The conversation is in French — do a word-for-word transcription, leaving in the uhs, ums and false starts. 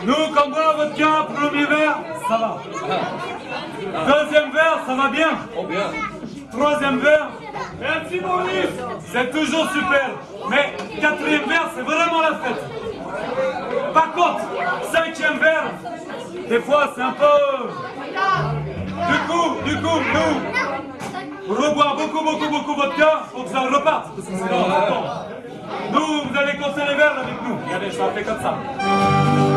Nous, quand on boit vodka, premier verre, ça va. Deuxième verre, ça va bien. Oh bien. Troisième verre, et un petit bonus, c'est toujours super. Mais quatrième verre, c'est vraiment la fête. Par contre, cinquième verre, des fois c'est un peu... Du coup, du coup, nous, pour reboire beaucoup, beaucoup, beaucoup vodka, faut que ça reparte. Parce que c'est important. Nous, vous allez compter les verres avec nous. Regardez, je vais appeler comme ça.